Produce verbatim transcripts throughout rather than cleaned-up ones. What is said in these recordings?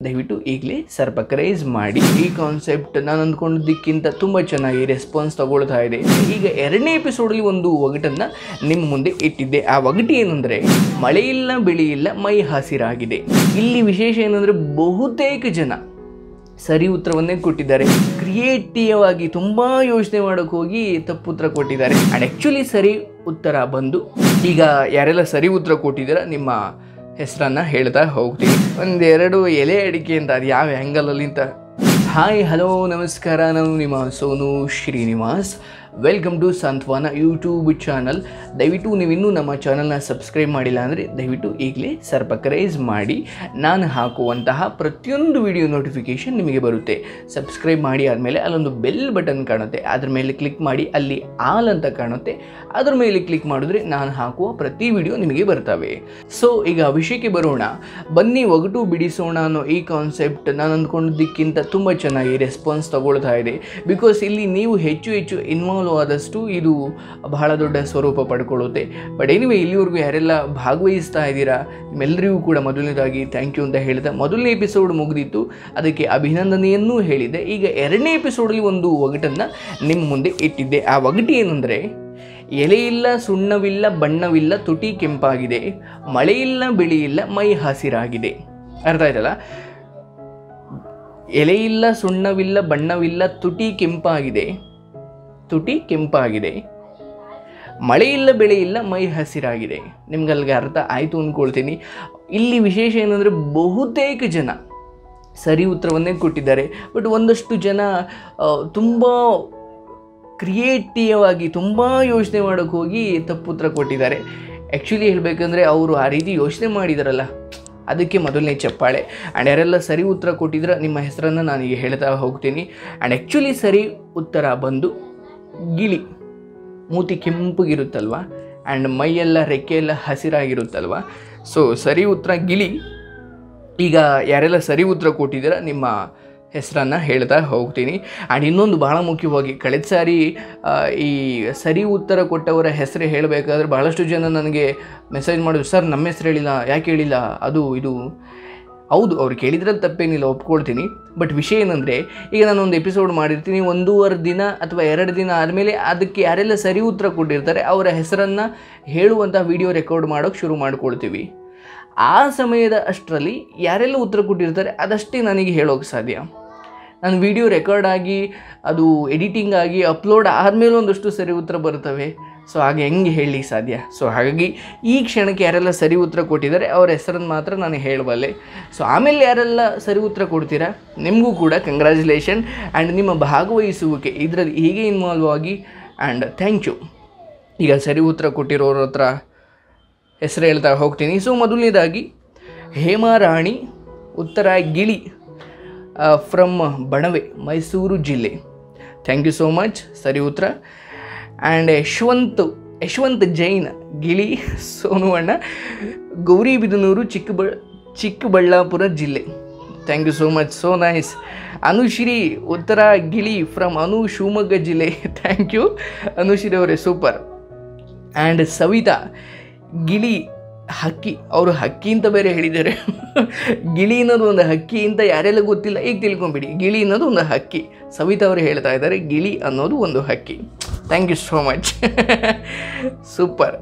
ದಯವಿಟ್ಟು ಈಗಲೇ ಸರ್ಪ್ರೈಸ್ ಮಾಡಿ. ಈ ಕಾನ್ಸೆಪ್ಟ್ ನಾನು ಅಂದ್ಕೊಂಡಿದ್ದಕ್ಕಿಂತ ತುಂಬ ಚೆನ್ನಾಗಿ ರೆಸ್ಪಾನ್ಸ್ ತಗೊಳ್ತಾ ಇದೆ. ಈಗ ಎರಡನೇ ಎಪಿಸೋಡಲ್ಲಿ ಒಂದು ಒಗಟನ್ನು ನಿಮ್ಮ ಮುಂದೆ ಇಟ್ಟಿದ್ದೆ. ಆ ಒಗಟು ಏನಂದರೆ, ಮಳೆ ಇಲ್ಲ ಬೆಳೆ ಇಲ್ಲ ಮೈ ಹಸಿರಾಗಿದೆ. ಇಲ್ಲಿ ವಿಶೇಷ ಏನಂದರೆ, ಬಹುತೇಕ ಜನ ಸರಿ ಉತ್ತರವನ್ನೇ ಕೊಟ್ಟಿದ್ದಾರೆ. ಕ್ರಿಯೇಟಿವ್ ಆಗಿ ತುಂಬ ಯೋಚನೆ ಮಾಡೋಕ್ಕೆ ಹೋಗಿ ತಪ್ಪು ಉತ್ತರ ಕೊಟ್ಟಿದ್ದಾರೆ. ಆ್ಯಂಡ್ ಆ್ಯಕ್ಚುಲಿ ಸರಿ ಉತ್ತರ ಬಂದು, ಈಗ ಯಾರೆಲ್ಲ ಸರಿ ಉತ್ತರ ಕೊಟ್ಟಿದ್ದೀರಾ ನಿಮ್ಮ ಹೆಸರನ್ನು ಹೇಳ್ತಾ ಹೋಗ್ತೀನಿ. ಒಂದೆರಡು ಎಲೆ ಅಡಿಕೆ ಅಂತ, ಅದು ಯಾವ ಆ್ಯಂಗಲಲ್ಲಿ ಅಂತ. ಹಾಯ್ ಹಲೋ ನಮಸ್ಕಾರ, ನಾನು ನಿಮ್ಮ Sonu Srinivas. Welcome to Santhwana YouTube channel. ದಯವಿಟ್ಟು ನೀವಿನ್ನೂ ನಮ್ಮ ಚಾನಲ್ನ ಸಬ್ಸ್ಕ್ರೈಬ್ ಮಾಡಿಲ್ಲ ಅಂದರೆ ದಯವಿಟ್ಟು ಈಗಲೇ ಸರ್ಪ್ರೈಸ್ ಮಾಡಿ. ನಾನು ಹಾಕುವಂತಹ ಪ್ರತಿಯೊಂದು ವಿಡಿಯೋ ನೋಟಿಫಿಕೇಷನ್ ನಿಮಗೆ ಬರುತ್ತೆ. ಸಬ್ಸ್ಕ್ರೈಬ್ ಮಾಡಿ ಆದಮೇಲೆ ಅಲ್ಲೊಂದು ಬೆಲ್ ಬಟನ್ ಕಾಣುತ್ತೆ, ಅದ್ರ ಮೇಲೆ ಕ್ಲಿಕ್ ಮಾಡಿ. ಅಲ್ಲಿ ಆಲ್ ಅಂತ ಕಾಣುತ್ತೆ, ಅದ್ರ ಮೇಲೆ ಕ್ಲಿಕ್ ಮಾಡಿದ್ರೆ ನಾನು ಹಾಕುವ ಪ್ರತಿ ವಿಡಿಯೋ ನಿಮಗೆ ಬರ್ತವೆ. ಸೊ ಈಗ ವಿಷಯಕ್ಕೆ ಬರೋಣ. ಬನ್ನಿ ಒಗಟು ಬಿಡಿಸೋಣ ಅನ್ನೋ ಈ ಕಾನ್ಸೆಪ್ಟ್ ನಾನು ಅಂದ್ಕೊಂಡಿದ್ದಕ್ಕಿಂತ ತುಂಬ ಚೆನ್ನಾಗಿ ರೆಸ್ಪಾನ್ಸ್ ತಗೊಳ್ತಾ ಇದೆ. ಬಿಕಾಸ್ ಇಲ್ಲಿ ನೀವು ಹೆಚ್ಚು ಹೆಚ್ಚು ಇನ್ವಾಲ್ವ್ ಆದಷ್ಟು ಇದು ಬಹಳ ದೊಡ್ಡ ಸ್ವರೂಪ ಪಡ್ಕೊಳ್ಳುತ್ತೆ. ಬಟ್ ಎನಿವೆ, ಇಲ್ಲಿವರೆಗೂ ಯಾರೆಲ್ಲ ಭಾಗವಹಿಸ್ತಾ ಇದ್ದೀರಾ ನಿಮ್ಮೆಲ್ಲರಿಗೂ ಕೂಡ ಮೊದಲನೇದಾಗಿ ಥ್ಯಾಂಕ್ ಯು ಅಂತ ಹೇಳ್ತಾ, ಮೊದಲನೇ ಎಪಿಸೋಡ್ ಮುಗಿದಿತ್ತು, ಅದಕ್ಕೆ ಅಭಿನಂದನೆಯನ್ನೂ ಹೇಳಿದ್ದೆ. ಈಗ ಎರಡನೇ ಎಪಿಸೋಡಲ್ಲಿ ಒಂದು ಒಗಟನ್ನು ನಿಮ್ಮ ಮುಂದೆ ಇಟ್ಟಿದ್ದೆ. ಆ ಒಗಟು ಏನಂದರೆ, ಎಲೆಯಿಲ್ಲ ಸುಣ್ಣವಿಲ್ಲ ಬಣ್ಣವಿಲ್ಲ ತುಟಿ ಕೆಂಪಾಗಿದೆ, ಮಳೆಯಿಲ್ಲ ಬೆಳೆಯಿಲ್ಲ ಮೈ ಹಸಿರಾಗಿದೆ. ಅರ್ಥ ಆಯ್ತಲ್ಲ? ಎಲೆಯಿಲ್ಲ ಸುಣ್ಣವಿಲ್ಲ ಬಣ್ಣವಿಲ್ಲ ತುಟಿ ಕೆಂಪಾಗಿದೆ, ತುಟಿ ಕೆಂಪಾಗಿದೆ, ಮಳೆಯಿಲ್ಲ ಬೆಳೆಯಿಲ್ಲ ಮೈ ಹಸಿರಾಗಿದೆ. ನಿಮ್ಗೆ ಅಲ್ಲಿಗೆ ಅರ್ಥ ಆಯಿತು ಅಂದ್ಕೊಳ್ತೀನಿ. ಇಲ್ಲಿ ವಿಶೇಷ ಏನಂದರೆ, ಬಹುತೇಕ ಜನ ಸರಿ ಉತ್ತರವನ್ನೇ ಕೊಟ್ಟಿದ್ದಾರೆ. ಬಟ್ ಒಂದಷ್ಟು ಜನ ತುಂಬ ಕ್ರಿಯೇಟಿವ್ ಆಗಿ ತುಂಬ ಯೋಚನೆ ಮಾಡೋಕ್ಕೆ ಹೋಗಿ ತಪ್ಪು ಉತ್ತರ ಕೊಟ್ಟಿದ್ದಾರೆ. ಆ್ಯಕ್ಚುಲಿ ಹೇಳಬೇಕಂದ್ರೆ, ಅವರು ಆ ರೀತಿ ಯೋಚನೆ ಮಾಡಿದಾರಲ್ಲ, ಅದಕ್ಕೆ ಮೊದಲನೇ ಚಪ್ಪಾಳೆ. ಆ್ಯಂಡ್ ಯಾರೆಲ್ಲ ಸರಿ ಉತ್ತರ ಕೊಟ್ಟಿದ್ರೆ ನಿಮ್ಮ ಹೆಸರನ್ನು ನಾನೀಗ ಹೇಳ್ತಾ ಹೋಗ್ತೀನಿ. ಆ್ಯಂಡ್ ಆ್ಯಕ್ಚುಲಿ ಸರಿ ಉತ್ತರ ಬಂದು ಗಿಳಿ. ಮೂತಿ ಕೆಂಪಗಿರುತ್ತಲ್ವ, ಆ್ಯಂಡ್ ಮೈಯೆಲ್ಲ ರೆಕ್ಕೆಯೆಲ್ಲ ಹಸಿರಾಗಿರುತ್ತಲ್ವ. ಸೊ ಸರಿ ಉತ್ತರ ಗಿಳಿ. ಈಗ ಯಾರೆಲ್ಲ ಸರಿ ಉತ್ತರ ಕೊಟ್ಟಿದ್ದೀರ ನಿಮ್ಮ ಹೆಸರನ್ನು ಹೇಳ್ತಾ ಹೋಗ್ತೀನಿ. ಆ್ಯಂಡ್ ಇನ್ನೊಂದು ಭಾಳ ಮುಖ್ಯವಾಗಿ, ಕಳೆದ ಸಾರಿ ಈ ಸರಿ ಉತ್ತರ ಕೊಟ್ಟವರ ಹೆಸರು ಹೇಳಬೇಕಾದ್ರೆ ಭಾಳಷ್ಟು ಜನ ನನಗೆ ಮೆಸೇಜ್ ಮಾಡಿದ್ರು, ಸರ್ ನಮ್ಮ ಹೆಸರು ಹೇಳಿಲ್ಲ, ಯಾಕೆ ಹೇಳಿಲ್ಲ, ಅದು ಇದು. ಹೌದು, ಅವ್ರು ಕೇಳಿದ್ರಲ್ಲಿ ತಪ್ಪೇನಿಲ್ಲ, ಒಪ್ಕೊಳ್ತೀನಿ. ಬಟ್ ವಿಷಯ ಏನಂದರೆ, ಈಗ ನಾನೊಂದು ಎಪಿಸೋಡ್ ಮಾಡಿರ್ತೀನಿ, ಒಂದೂವರೆ ದಿನ ಅಥವಾ ಎರಡು ದಿನ ಆದಮೇಲೆ ಅದಕ್ಕೆ ಯಾರೆಲ್ಲ ಸರಿ ಉತ್ತರ ಕೊಟ್ಟಿರ್ತಾರೆ ಅವರ ಹೆಸರನ್ನು ಹೇಳುವಂಥ ವಿಡಿಯೋ ರೆಕಾರ್ಡ್ ಮಾಡೋಕ್ಕೆ ಶುರು ಮಾಡ್ಕೊಳ್ತೀವಿ. ಆ ಸಮಯದ ಅಷ್ಟರಲ್ಲಿ ಯಾರೆಲ್ಲ ಉತ್ತರ ಕೊಟ್ಟಿರ್ತಾರೆ ಅದಷ್ಟೇ ನನಗೆ ಹೇಳೋಕ್ಕೆ ಸಾಧ್ಯ. ನಾನು ವಿಡಿಯೋ ರೆಕಾರ್ಡ್ ಆಗಿ ಅದು ಎಡಿಟಿಂಗ್ ಆಗಿ ಅಪ್ಲೋಡ್ ಆದಮೇಲೆ ಒಂದಷ್ಟು ಸರಿ ಉತ್ತರ ಬರ್ತವೆ. ಸೊ ಹಾಗೆ ಹೆಂಗೆ ಹೇಳಲಿಕ್ಕೆ ಸಾಧ್ಯ? ಸೊ ಹಾಗಾಗಿ ಈ ಕ್ಷಣಕ್ಕೆ ಯಾರೆಲ್ಲ ಸರಿ ಉತ್ತರ ಕೊಟ್ಟಿದ್ದಾರೆ ಅವರ ಹೆಸರನ್ನು ಮಾತ್ರ ನಾನು ಹೇಳಬಲ್ಲೆ. ಸೊ ಆಮೇಲೆ ಯಾರೆಲ್ಲ ಸರಿ ಉತ್ತರ ಕೊಡ್ತೀರಾ ನಿಮಗೂ ಕೂಡ ಕಂಗ್ರ್ಯಾಚುಲೇಷನ್. ಆ್ಯಂಡ್ ನಿಮ್ಮ ಭಾಗವಹಿಸುವಿಕೆ ಇದರಲ್ಲಿ ಹೀಗೆ ಇನ್ವಾಲ್ವ್ ಆಗಿ, ಆ್ಯಂಡ್ ಥ್ಯಾಂಕ್ ಯು. ಈಗ ಸರಿ ಉತ್ತರ ಕೊಟ್ಟಿರೋರ ಹತ್ರ ಹೆಸರು ಹೇಳ್ತಾ ಹೋಗ್ತೀನಿ. ಸೊ ಮೊದಲನೇದಾಗಿ ಹೇಮಾರಾಣಿ, ಉತ್ತರ ಗಿಳಿ, ಫ್ರಮ್ ಬಣವೆ, ಮೈಸೂರು ಜಿಲ್ಲೆ. ಥ್ಯಾಂಕ್ ಯು ಸೋ ಮಚ್, ಸರಿ ಉತ್ತರ. ಆ್ಯಂಡ್ ಯಶವಂತ್ ಯಶವಂತ್ ಜೈನ್, ಗಿಳಿ, ಸೋನುವಣ್ಣ, ಗೌರಿಬಿದನೂರು, ಚಿಕ್ಕಬ ಚಿಕ್ಕಬಳ್ಳಾಪುರ ಜಿಲ್ಲೆ. Thank you so much, so nice. Anushree, ಉತ್ತರ ಗಿಳಿ, ಫ್ರಮ್ ಅನು, ಶಿವಮೊಗ್ಗ ಜಿಲ್ಲೆ. ಥ್ಯಾಂಕ್ ಯು ಅನುಶ್ರೀ ಅವರೇ, ಸೂಪರ್. ಆ್ಯಂಡ್ ಸವಿತಾ, ಗಿಳಿ ಹಕ್ಕಿ. ಅವರು ಹಕ್ಕಿ ಅಂತ ಬೇರೆ ಹೇಳಿದ್ದಾರೆ. ಗಿಳಿ ಅನ್ನೋದು ಒಂದು ಹಕ್ಕಿ ಅಂತ ಯಾರೆಲ್ಲ ಗೊತ್ತಿಲ್ಲ, ಈಗ ತಿಳ್ಕೊಂಬಿಡಿ. ಗಿಳಿ ಅನ್ನೋದು ಒಂದು ಹಕ್ಕಿ. ಸವಿತಾ ಅವರು ಹೇಳ್ತಾ ಇದ್ದಾರೆ ಗಿಳಿ ಅನ್ನೋದು ಒಂದು ಹಕ್ಕಿ. Thank you so much, super.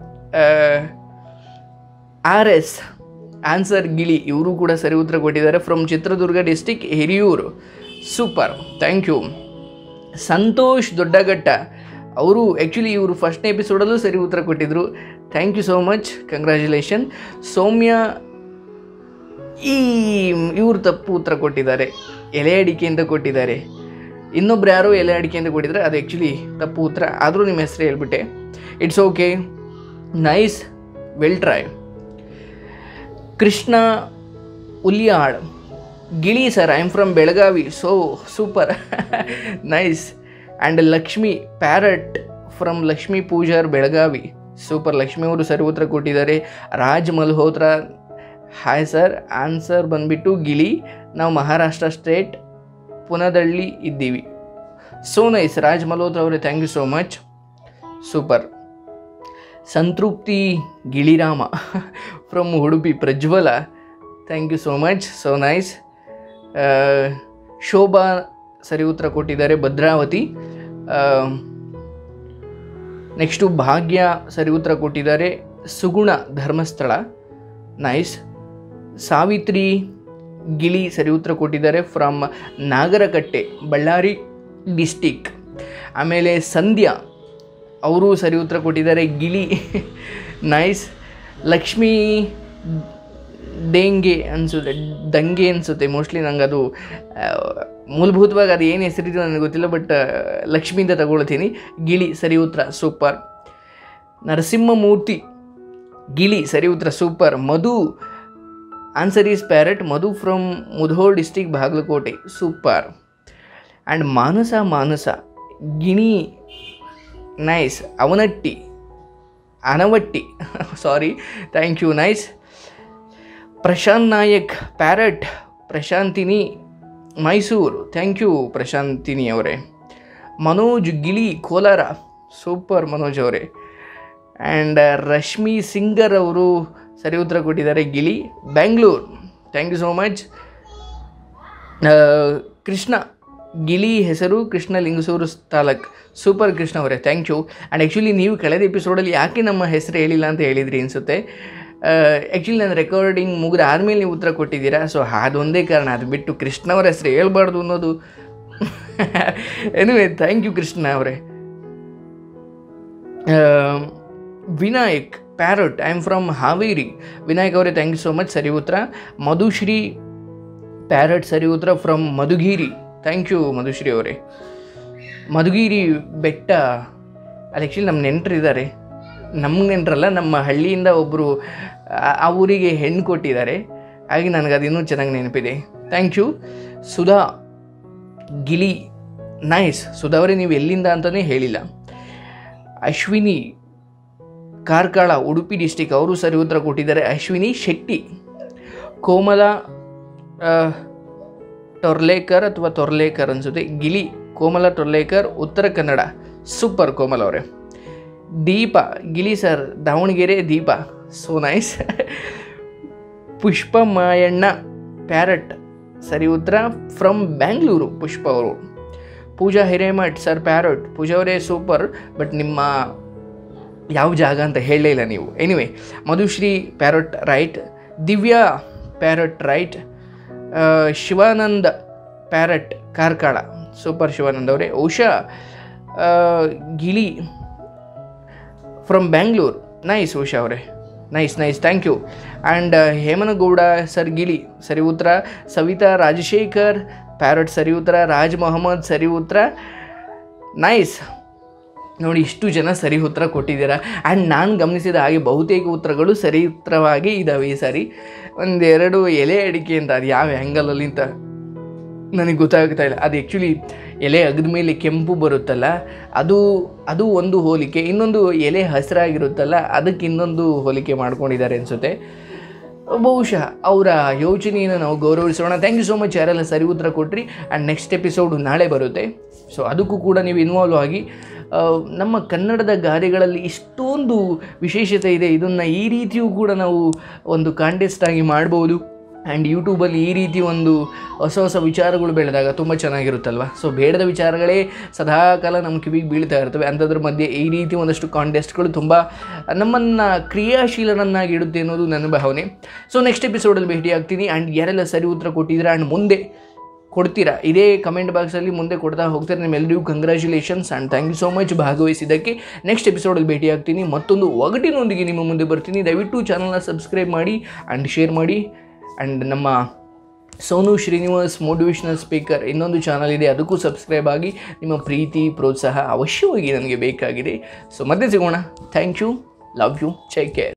R S, answer ಗಿಳಿ. ಇವರು ಕೂಡ ಸರಿ ಉತ್ತರ ಕೊಟ್ಟಿದ್ದಾರೆ, from Chitradurga district, Hiriyur. Super, thank you. Santosh ದೊಡ್ಡಘಟ್ಟ, ಅವರು ಆ್ಯಕ್ಚುಲಿ ಇವರು ಫಸ್ಟ್ನೇ ಎಪಿಸೋಡಲ್ಲೂ ಸರಿ ಉತ್ತರ ಕೊಟ್ಟಿದ್ದರು. Thank you so much, congratulation. Soumya, ಈ ಇವರು ತಪ್ಪು ಉತ್ತರ ಕೊಟ್ಟಿದ್ದಾರೆ, ಎಲೆ ಅಡಿಕೆ ಅಂತ ಕೊಟ್ಟಿದ್ದಾರೆ. ಇನ್ನೊಬ್ರು ಯಾರೋ ಎಲೆ ಅಡಿಕೆ ಅಂತ ಕೊಟ್ಟಿದ್ದಾರೆ, ಅದು ಆ್ಯಕ್ಚುಲಿ ತಪ್ಪು ಉತ್ತರ. ಆದರೂ ನಿಮ್ಮ ಹೆಸರು ಹೇಳ್ಬಿಟ್ಟೆ. It's okay, nice, well try. Krishna Uliyal, ಗಿಳಿ sir, I am from Belagavi. So super, nice. And Lakshmi parrot, from Lakshmi Poojar, Belagavi. Super, Lakshmi ಅವರು ಸರಿ ಉತ್ತರ ಕೊಟ್ಟಿದ್ದಾರೆ. Raj Malhotra, hi sir, answer ಬಂದುಬಿಟ್ಟು ಗಿಳಿ, ನಾವು ಮಹಾರಾಷ್ಟ್ರ ಸ್ಟೇಟ್ ಪುನದಳ್ಳಿ ಇದ್ದೀವಿ. ಸೋ ನೈಸ್, ರಾಜ್ ಮಲ್ಹೋತ್ರ ಅವರೇ, thank you so much, super. Santrupti ಗಿಳಿರಾಮ, from Udupi, Prajwala, thank you so much, so nice. Shobha ಸರಿ ಉತ್ತರ ಕೊಟ್ಟಿದ್ದಾರೆ, ಭದ್ರಾವತಿ. ನೆಕ್ಸ್ಟು ಭಾಗ್ಯ ಸರಿ ಉತ್ತರ ಕೊಟ್ಟಿದ್ದಾರೆ, ಸುಗುಣ ಧರ್ಮಸ್ಥಳ. ನೈಸ್. ಸಾವಿತ್ರಿ ಗಿಳಿ ಸರಿ ಉತ್ತರ ಕೊಟ್ಟಿದ್ದಾರೆ ಫ್ರಮ್ ನಾಗರಕಟ್ಟೆ, ಬಳ್ಳಾರಿ ಡಿಸ್ಟಿಕ್. ಆಮೇಲೆ ಸಂಧ್ಯಾ ಅವರು ಸರಿ ಉತ್ತರ ಕೊಟ್ಟಿದ್ದಾರೆ, ಗಿಳಿ. ನೈಸ್. ಲಕ್ಷ್ಮೀ ಡೇಂಗೆ ಅನಿಸುತ್ತೆ, ದಂಗೆ ಅನಿಸುತ್ತೆ ಮೋಸ್ಟ್ಲಿ, ನಂಗೆ ಅದು ಮೂಲಭೂತವಾಗಿ ಅದು ಏನು ಹೆಸರಿದೆ ನನಗೆ ಗೊತ್ತಿಲ್ಲ, ಬಟ್ ಲಕ್ಷ್ಮಿಯಿಂದ ತಗೊಳ್ತೀನಿ. ಗಿಳಿ ಸರಿ ಉತ್ತರ, ಸೂಪರ್. ನರಸಿಂಹಮೂರ್ತಿ ಗಿಳಿ ಸರಿ ಉತ್ತರ, super. Madhu answer is parrot, Madhu from Mudhol district, Bagalkot, super. And Manasa Manasa ಗಿಣಿ, nice. Avanatti Anavatti sorry, thank you, nice. Prashant Nayak parrot, Prashantini Mysuru, thank you Prashantini ಅವರೇ. ಮನೋಜ್ ಗಿಳಿ ಕೋಲಾರ, ಸೂಪರ್ ಮನೋಜ್ ಅವರೇ. ಆ್ಯಂಡ್ ರಶ್ಮಿ ಸಿಂಗರ್ ಅವರು ಸರಿ ಉತ್ತರ ಕೊಟ್ಟಿದ್ದಾರೆ, ಗಿಳಿ, Bengaluru, thank you so much. Krishna ಗಿಳಿ ಹೆಸರು ಕೃಷ್ಣ ಲಿಂಗಸೂರು ತಾಲೂಕ್, ಸೂಪರ್ ಕೃಷ್ಣ ಅವರೇ, ಥ್ಯಾಂಕ್ ಯು. ಆ್ಯಂಡ್ ಆ್ಯಕ್ಚುಲಿ ನೀವು ಕಳೆದ ಎಪಿಸೋಡಲ್ಲಿ ಯಾಕೆ ನಮ್ಮ ಹೆಸರು ಹೇಳಿಲ್ಲ ಅಂತ ಹೇಳಿದ್ರಿ ಅನಿಸುತ್ತೆ. ಆ್ಯಕ್ಚುಲಿ ನಾನು ರೆಕಾರ್ಡಿಂಗ್ ಮುಗಿದ ಆದಮೇಲೆ ನೀವು ಉತ್ತರ ಕೊಟ್ಟಿದ್ದೀರಾ, ಸೊ ಅದೊಂದೇ ಕಾರಣ. ಅದು ಬಿಟ್ಟು ಕೃಷ್ಣ ಅವರ ಹೆಸರು ಹೇಳ್ಬಾರ್ದು ಅನ್ನೋದು. ಎನಿವೆ ಥ್ಯಾಂಕ್ ಯು ಕೃಷ್ಣ ಅವರೇ. Vinayak parrot, I am from Haveri. Vinayak ಅವರೇ ಥ್ಯಾಂಕ್ ಯು ಸೋ ಮಚ್, ಸರಿ ಉತ್ತರ. ಮಧುಶ್ರೀ ಪ್ಯಾರಟ್ ಸರಿ ಉತ್ತರ from Madhugiri, thank you Madhushree ಅವರೇ. ಮಧುಗಿರಿ ಬೆಟ್ಟ, ಅಲ್ಲಿ ಆ್ಯಕ್ಚುಲಿ ನಮ್ಮ ನೆಂಟರಿದ್ದಾರೆ, ನಮ್ಗೆ ನೆಂಟರಲ್ಲ, ನಮ್ಮ ಹಳ್ಳಿಯಿಂದ ಒಬ್ಬರು ಆ ಊರಿಗೆ ಹೆಣ್ಣು ಕೊಟ್ಟಿದ್ದಾರೆ, ಹಾಗೆ ನನಗೆ ಅದಿನ್ನೂ ಚೆನ್ನಾಗಿ ನೆನಪಿದೆ, ಥ್ಯಾಂಕ್ ಯು. ಸುಧಾ ಗಿಳಿ, ನೈಸ್. ಸುಧಾ ಅವರೇ ನೀವು ಎಲ್ಲಿಂದ ಅಂತಲೇ ಹೇಳಿಲ್ಲ. ಅಶ್ವಿನಿ ಕಾರ್ಕಳ, ಉಡುಪಿ ಡಿಸ್ಟಿಕ್, ಅವರು ಸರಿ ಉತ್ತರ ಕೊಟ್ಟಿದ್ದಾರೆ, ಅಶ್ವಿನಿ ಶೆಟ್ಟಿ. ಕೋಮಲ ಟೊರ್ಲೇಕರ್ ಅಥವಾ ತೊರ್ಲೇಕರ್ ಅನಿಸುತ್ತೆ, ಗಿಳಿ, ಕೋಮಲ ಟೊರ್ಲೇಕರ್, ಉತ್ತರ ಕನ್ನಡ, ಸೂಪರ್ ಕೋಮಲ್ ಅವರೇ. ದೀಪ ಗಿಳಿ sir, Davanagere Deepa, so nice. Pushpa Mayanna parrot ಸರಿ ಉತ್ತರ ಫ್ರಮ್ ಬ್ಯಾಂಗ್ಳೂರು, ಪುಷ್ಪ ಅವರು. ಪೂಜಾ ಹಿರೇಮಠ್ ಸರ್ ಪ್ಯಾರಟ್, ಪೂಜಾ ಅವರೇ ಸೂಪರ್, ಬಟ್ ನಿಮ್ಮ ಯಾವ ಜಾಗ ಅಂತ ಹೇಳಲೇ ಇಲ್ಲ ನೀವು. Anyway Madhushree parrot right, Divya parrot right, Shivanand parrot Karkala, super Shivanand ಅವರೇ. ಉಷಾ ಗಿಳಿ ಫ್ರಮ್ ಬ್ಯಾಂಗ್ಳೂರು, ನೈಸ್ ಉಷಾ ಅವರೇ, nice nice, thank you. And Hemanagouda sir ಗಿಳಿ ಸರಿ ಉತ್ತರ. ಸವಿತಾ ರಾಜಶೇಖರ್ ಪ್ಯಾರಟ್ ಸರಿ ಉತ್ತರ. ರಾಜ್ ಮೊಹಮ್ಮದ್ ಸರಿ ಉತ್ತರ, ನೈಸ್. ನೋಡಿ ಇಷ್ಟು ಜನ ಸರಿ ಉತ್ತರ ಕೊಟ್ಟಿದ್ದೀರಾ. ಆ್ಯಂಡ್ ನಾನು ಗಮನಿಸಿದ ಹಾಗೆ ಬಹುತೇಕ ಉತ್ತರಗಳು ಸರಿ ಉತ್ತರವಾಗಿ ಇದ್ದಾವೆ ಈ ಸಾರಿ. ಒಂದೆರಡು ಎಲೆ ಅಡಿಕೆ ಅಂತ, ಅದು ಯಾವ ಆ್ಯಂಗಲಲ್ಲಿ ಅಂತ ನನಗೆ ಗೊತ್ತಾಗ್ತಾ ಇಲ್ಲ. ಅದು ಆ್ಯಕ್ಚುಲಿ ಎಲೆ ಅಗದ ಮೇಲೆ ಕೆಂಪು ಬರುತ್ತಲ್ಲ, ಅದು ಅದು ಒಂದು ಹೋಲಿಕೆ. ಇನ್ನೊಂದು ಎಲೆ ಹಸಿರಾಗಿರುತ್ತಲ್ಲ, ಅದಕ್ಕೆ ಇನ್ನೊಂದು ಹೋಲಿಕೆ ಮಾಡ್ಕೊಂಡಿದ್ದಾರೆ ಅನಿಸುತ್ತೆ. ಬಹುಶಃ ಅವರ ಯೋಚನೆಯನ್ನು ನಾವು ಗೌರವಿಸೋಣ. ಥ್ಯಾಂಕ್ ಯು ಸೋ ಮಚ್ ಯಾರೆಲ್ಲ ಸರಿ ಉತ್ತರ ಕೊಟ್ರಿ. ಆ್ಯಂಡ್ ನೆಕ್ಸ್ಟ್ ಎಪಿಸೋಡು ನಾಳೆ ಬರುತ್ತೆ, ಸೊ ಅದಕ್ಕೂ ಕೂಡ ನೀವು ಇನ್ವಾಲ್ವ್ ಆಗಿ. ನಮ್ಮ ಕನ್ನಡದ ಗಾದೆಗಳಲ್ಲಿ ಇಷ್ಟೊಂದು ವಿಶೇಷತೆ ಇದೆ, ಇದನ್ನು ಈ ರೀತಿಯೂ ಕೂಡ ನಾವು ಒಂದು ಕಾಂಟೆಸ್ಟ್ ಆಗಿ ಮಾಡ್ಬೋದು. ಆ್ಯಂಡ್ ಯೂಟ್ಯೂಬಲ್ಲಿ ಈ ರೀತಿ ಒಂದು ಹೊಸ ಹೊಸ ವಿಚಾರಗಳು ಬೆಳೆದಾಗ ತುಂಬ ಚೆನ್ನಾಗಿರುತ್ತಲ್ವ. ಸೊ ಬೇಡದ ವಿಚಾರಗಳೇ ಸದಾಕಾಲ ನಮ್ಮ ಕಿವಿಗೆ ಬೀಳ್ತಾ ಇರ್ತವೆ, ಅಂಥದ್ರ ಮಧ್ಯೆ ಈ ರೀತಿ ಒಂದಷ್ಟು ಕಾಂಟೆಸ್ಟ್ಗಳು ತುಂಬ ನಮ್ಮನ್ನು ಕ್ರಿಯಾಶೀಲನನ್ನಾಗಿ ಇಡುತ್ತೆ ಅನ್ನೋದು ನನ್ನ ಭಾವನೆ. ಸೊ ನೆಕ್ಸ್ಟ್ ಎಪಿಸೋಡಲ್ಲಿ ಭೇಟಿ ಆಗ್ತೀನಿ. ಆ್ಯಂಡ್ ಯಾರೆಲ್ಲ ಸರಿ ಉತ್ತರ ಕೊಟ್ಟಿದ್ದೀರಾ ಆ್ಯಂಡ್ ಮುಂದೆ ಕೊಡ್ತೀರಾ, ಇದೇ ಕಮೆಂಟ್ ಬಾಕ್ಸಲ್ಲಿ ಮುಂದೆ ಕೊಡ್ತಾ ಹೋಗ್ತಾರೆ. ನಿಮ್ಮೆಲ್ಲರಿಗೂ congratulations and thank you so much ಭಾಗವಹಿಸಿದ್ದಕ್ಕೆ. ನೆಕ್ಸ್ಟ್ ಎಪಿಸೋಡಲ್ಲಿ ಭೇಟಿ ಆಗ್ತೀನಿ, ಮತ್ತೊಂದು ಒಗಟಿನೊಂದಿಗೆ ನಿಮ್ಮ ಮುಂದೆ ಬರ್ತೀನಿ. ದಯವಿಟ್ಟು ಚಾನಲ್ನ ಸಬ್ಸ್ಕ್ರೈಬ್ ಮಾಡಿ ಆ್ಯಂಡ್ ಶೇರ್ ಮಾಡಿ. ಆ್ಯಂಡ್ ನಮ್ಮ ಸೋನು ಶ್ರೀನಿವಾಸ್ ಮೋಟಿವೇಶ್ನಲ್ ಸ್ಪೀಕರ್ ಇನ್ನೊಂದು ಚಾನಲ್ ಇದೆ, ಅದಕ್ಕೂ ಸಬ್ಸ್ಕ್ರೈಬ್ ಆಗಿ. ನಿಮ್ಮ ಪ್ರೀತಿ ಪ್ರೋತ್ಸಾಹ ಅವಶ್ಯವಾಗಿ ನನಗೆ ಬೇಕಾಗಿದೆ. ಸೊ ಮತ್ತೆ ಸಿಗೋಣ. Thank you, love you, take care.